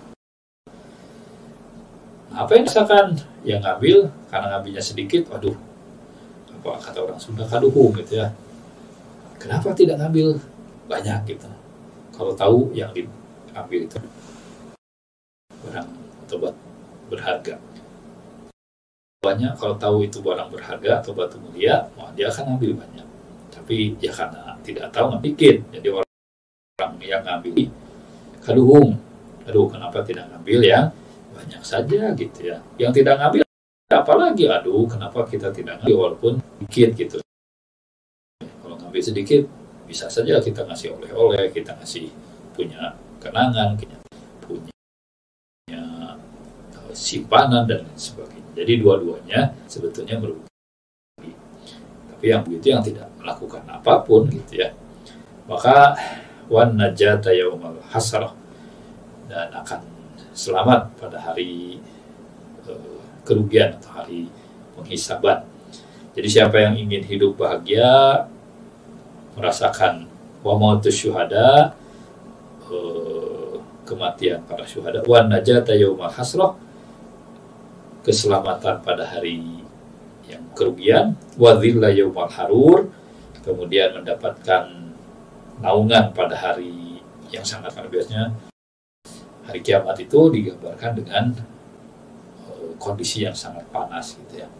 Apa yang misalkan yang ngambil karena ngambilnya sedikit, waduh, apa kata orang Sunda, kaduhung gitu ya. Kenapa tidak ngambil banyak gitu? Kalau tahu yang diambil itu barang atau batu berharga banyak, kalau tahu itu barang berharga atau batu mulia, wah, dia akan ambil banyak. Tapi ya karena tidak tahu nggak dikit, jadi orang, orang yang ngambil kaduhung, aduh kenapa tidak ngambil yang banyak saja gitu ya. Yang tidak ngambil apalagi, aduh kenapa kita tidak ngambil walaupun dikit gitu. Kalau ngambil sedikit bisa saja kita ngasih oleh-oleh, kita ngasih punya kenangan, punya, punya simpanan dan lain sebagainya. Jadi dua-duanya sebetulnya merugi. Tapi yang begitu yang tidak melakukan apapun gitu ya, maka wan najata yaumal hasrah, dan akan selamat pada hari uh, kerugian atau hari penghisaban. Jadi siapa yang ingin hidup bahagia, merasakan wa mautus syuhada, eh, kematian para syuhada, wan najata yaumal hasrah, keselamatan pada hari yang kerugian, wa dhilla yaumal harur, kemudian mendapatkan naungan pada hari yang sangat luar biasa. Hari kiamat itu digambarkan dengan uh, kondisi yang sangat panas gitu ya.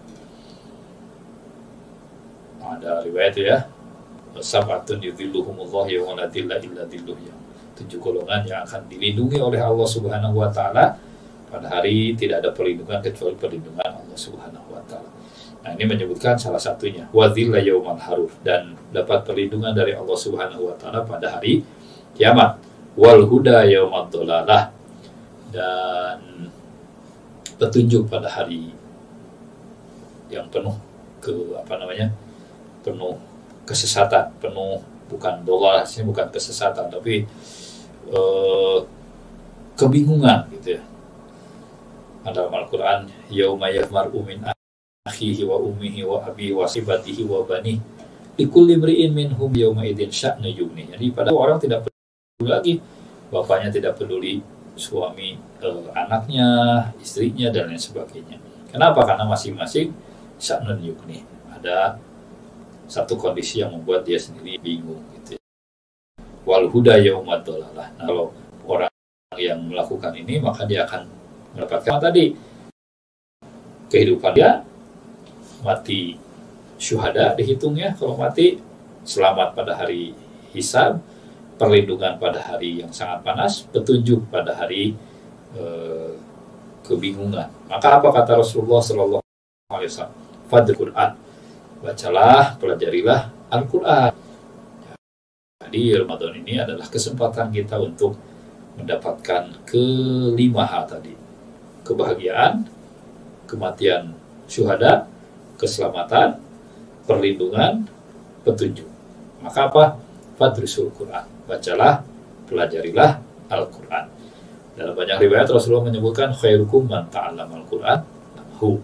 Ada riwayat ya, sab'atun yudhilluhumullah yawma la dhilla illa dhilluh, yang tujuh golongan yang akan dilindungi oleh Allah Subhanahu wa taala pada hari tidak ada perlindungan kecuali perlindungan Allah Subhanahu wa taala. Nah, ini menyebutkan salah satunya, wa dhilla yaumal harur, dan dapat perlindungan dari Allah Subhanahu wa taala pada hari kiamat, wal huda yaumad dhalalah, dan petunjuk pada hari yang penuh ke apa namanya penuh kesesatan, penuh bukan dolar, sini bukan kesesatan tapi eh, kebingungan gitu ya. Dalam Al-Quran, yauma yafmar'u min akhihi wa ummihi wa abihi wa sibatihi wa bani likulli imri'in minhum yauma idzin sya'nu yughni. Jadi pada orang tidak peduli lagi, bapaknya tidak peduli, suami, eh, anaknya, istrinya, dan lain sebagainya. Kenapa? Karena masing-masing sya'nun yughni, ada satu kondisi yang membuat dia sendiri bingung gitu. Wal huda yaumad dhalalah. Nah, kalau orang yang melakukan ini, maka dia akan mendapatkan tadi kehidupan dia, mati syuhada dihitungnya kalau mati, selamat pada hari hisab, perlindungan pada hari yang sangat panas, petunjuk pada hari eh, kebingungan. Maka apa kata Rasulullah Sallallahu Alaihi Wasallam? Fadl Quran, bacalah, pelajarilah Al-Quran. Jadi Ramadan ini adalah kesempatan kita untuk mendapatkan kelima hal tadi: kebahagiaan, kematian syuhada, keselamatan, perlindungan, petunjuk. Maka apa? Fadrisul Quran, bacalah, pelajarilah Al-Quran. Dalam banyak riwayat Rasulullah menyebutkan khairukum man ta'allama Al-Quran hu.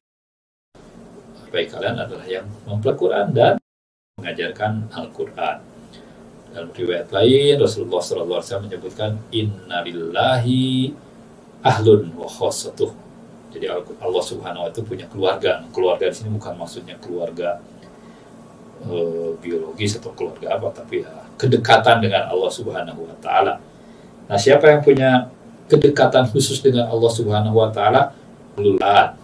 Baik kalian adalah yang mempelajari Quran dan mengajarkan Al-Quran. Dalam riwayat lain Rasulullah shallallahu alaihi wasallam menyebutkan innalillahi ahlun wa khossatuh. Jadi Allah Subhanahu wa taala punya keluarga. Keluarga di sini bukan maksudnya keluarga e, biologis atau keluarga apa, tapi ya kedekatan dengan Allah Subhanahu wa taala. Nah, siapa yang punya kedekatan khusus dengan Allah Subhanahu wa taala? Lululan,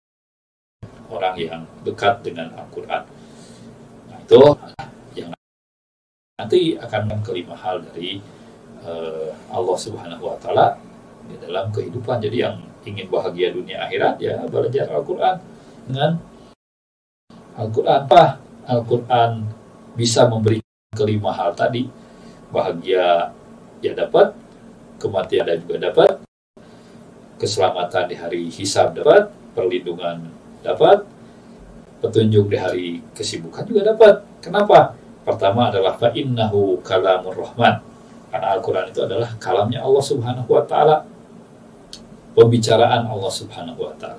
orang yang dekat dengan Al-Qur'an. Nah, itu yang nanti akan kelima hal dari e, Allah Subhanahu wa taala di dalam kehidupan. Jadi yang ingin bahagia dunia akhirat, ya belajar Al-Quran. Dengan Al-Quran apa? Al-Quran bisa memberi kelima hal tadi. Bahagia ya dapat, kematian juga dapat, keselamatan di hari hisab dapat, perlindungan dapat, petunjuk di hari kesibukan juga dapat. Kenapa? Pertama adalah fa innahu kalamur rahman. Karena Al-Quran itu adalah kalamnya Allah Subhanahu wa taala, pembicaraan Allah Subhanahu wa taala.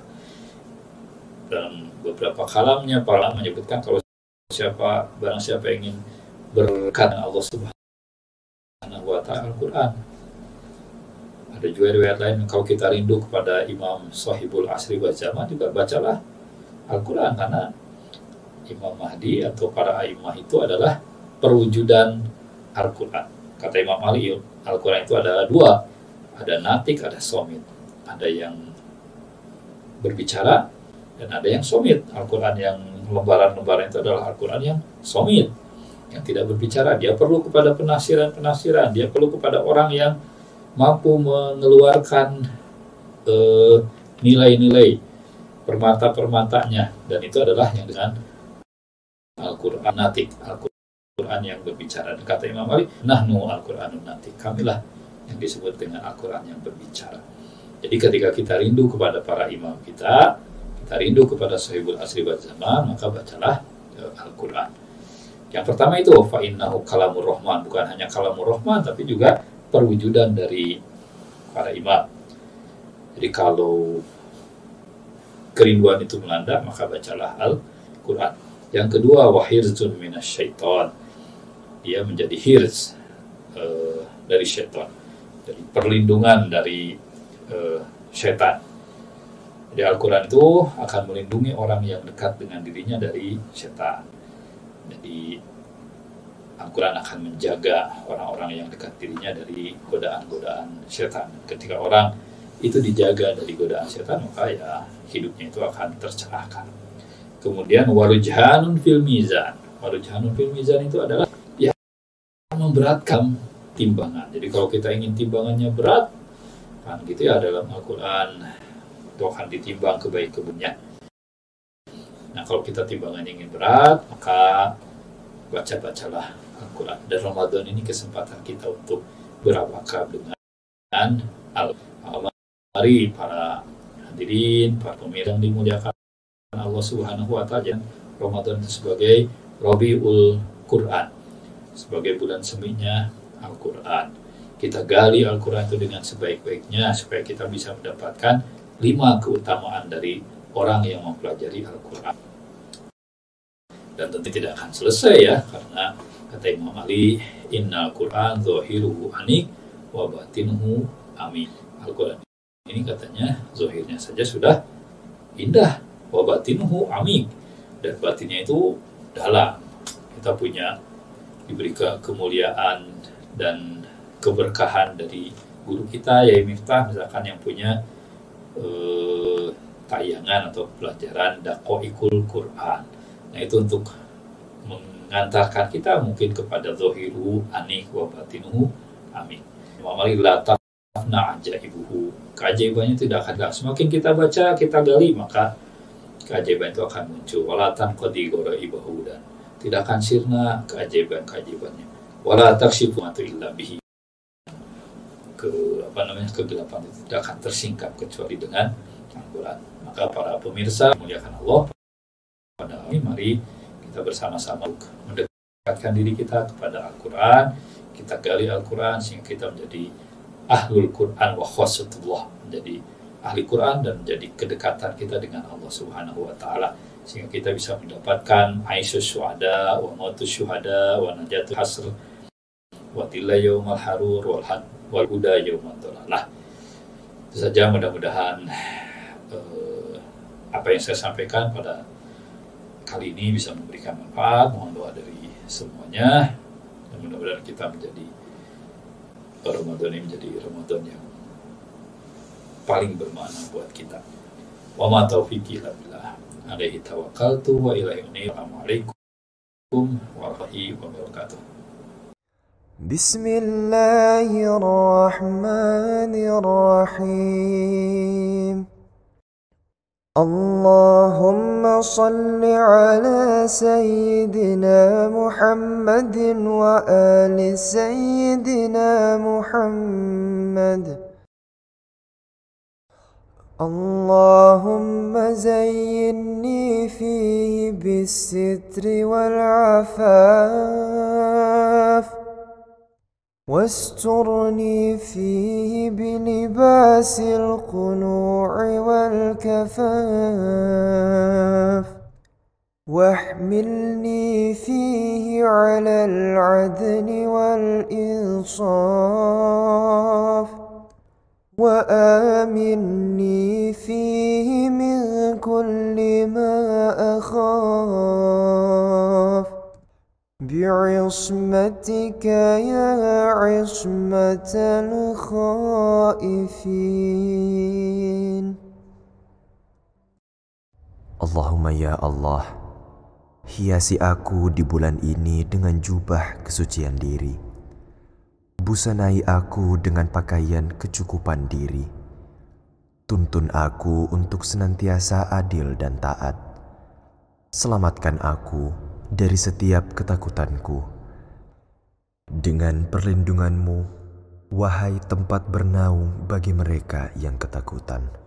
Dalam beberapa kalamnya para ulama menyebutkan kalau siapa barang siapa ingin berkat Allah Subhanahu wa taala Al-Qur'an. Ada juga riwayat lain, kalau kita rindu kepada Imam Sahibul Asri wal Zaman, juga bacalah Al-Qur'an, karena Imam Mahdi atau para a'immah itu adalah perwujudan Al-Qur'an. Kata Imam Ali, Al-Qur'an itu adalah dua, ada natik, ada somit. Ada yang berbicara dan ada yang somit. Al-Quran yang lembaran-lembaran itu adalah Al-Quran yang somit, yang tidak berbicara. Dia perlu kepada penafsiran-penafsiran, dia perlu kepada orang yang mampu mengeluarkan eh, nilai-nilai permata-permatanya, dan itu adalah yang dengan Al-Quran natik, Al-Quran yang berbicara. Dan kata Imam Ali, nahnu Al-Quranun natik, kamilah yang disebut dengan Al-Quran yang berbicara. Jadi ketika kita rindu kepada para imam kita, kita rindu kepada Sahibul Asri wal Zaman, maka bacalah Al-Quran. Yang pertama itu fa innahu kalamur rahman, bukan hanya kalamur rahman tapi juga perwujudan dari para imam. Jadi kalau kerinduan itu melanda, maka bacalah Al-Quran. Yang kedua, wahirzun minasyaiton. Dia menjadi hirz uh, dari syaitan, dari perlindungan dari uh, syaitan. Jadi Al-Quran itu akan melindungi orang yang dekat dengan dirinya dari syaitan. Jadi Al-Quran akan menjaga orang-orang yang dekat dirinya dari godaan-godaan syaitan. Ketika orang itu dijaga dari godaan syaitan, maka ya hidupnya itu akan tercerahkan. Kemudian warujhanun fil mizan. Warujhanun fil mizan itu adalah ya memberatkan timbangan. Jadi kalau kita ingin timbangannya berat, kan gitu ya, dalam Al-Quran itu akan ditimbang kebaik-kebunya. Nah, kalau kita timbangannya ingin berat, maka baca-bacalah Al-Quran. Dan Ramadan ini kesempatan kita untuk berawakaf dengan Al-Quran. Mari para hadirin, para pemirsa yang dimuliakan Allah Subhanahu wa Ta'ala, Ramadan itu sebagai Rabiul Quran, sebagai bulan seminya Al-Quran. Kita gali Al-Quran itu dengan sebaik-baiknya supaya kita bisa mendapatkan lima keutamaan dari orang yang mempelajari Al-Quran. Dan tentu tidak akan selesai ya, karena kata Imam Ali, innal Quran zahiruhu anik wa batinuhu amin. Al-Quran ini katanya zahirnya saja sudah indah, wa batinuhu amik, dan batinnya itu dalam. Kita punya diberi kemuliaan dan keberkahan dari guru kita, Yai Miftah misalkan, yang punya eh, tayangan atau pelajaran Daqaiqul Quran. Nah, itu untuk mengantarkan kita mungkin kepada zahiru anik wa batinuhu amik. Mamali la tafna ajaibuhu, keajaibannya tidak akan hilang. Semakin kita baca, kita gali, maka keajaiban itu akan muncul. Walatan qadi ghoraibahu, dan tidak akan sirna keajaiban-keajaibannya. Wala takshifu ma illa bihi, ke apa namanya kegelapan itu tidak akan tersingkap kecuali dengan Al-Quran. Maka para pemirsa muliakan Allah, pada hari mari kita bersama-sama mendekatkan diri kita kepada Al-Quran. Kita gali Al-Quran sehingga kita menjadi ahlul Quran wa khosatullah, menjadi ahli Quran dan menjadi kedekatan kita dengan Allah Subhanahu wa Ta'ala, sehingga kita bisa mendapatkan aisyus syuhada wa mautus syuhada wa najatul hasr wa tilla yaumal harur wal had wal huda yaumal dhalalah. Itu saja, mudah-mudahan eh, apa yang saya sampaikan pada kali ini bisa memberikan manfaat. Mohon doa dari semuanya, dan mudah-mudahan kita menjadi Ramadan ini menjadi Ramadan yang paling bermakna buat kita. Wa ma taufiqi illa billah, alaihi tawakkaltu wa ilaihi unib. Assalamualaikum warahmatullahi wabarakatuh. Bismillahirrahmanirrahim. Allahumma salli ala Sayyidina Muhammadin wa ali Sayyidina Muhammad. Allahumma zayyinni fihi bis-sitri wal-'afaf, واسترني فيه بلباس القنوع والكفاف، واحملني فيه على العدل والإنصاف، وآمني فيه من كل ما أخاف، بعصمتك يا عصمة الخائفين. Allahumma ya Allah, hiasi aku di bulan ini dengan jubah kesucian diri. Busanai aku dengan pakaian kecukupan diri. Tuntun aku untuk senantiasa adil dan taat. Selamatkan aku dari setiap ketakutanku. Dengan perlindunganmu, wahai tempat bernaung bagi mereka yang ketakutan.